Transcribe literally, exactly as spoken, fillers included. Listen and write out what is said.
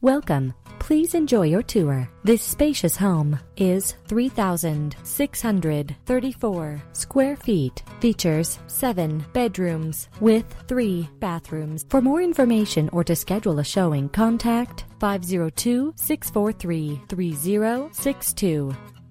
Welcome. Please enjoy your tour. This spacious home is three thousand six hundred thirty-four square feet. Features seven bedrooms with three bathrooms. For more information or to schedule a showing, contact five zero two, six four three, three zero six two.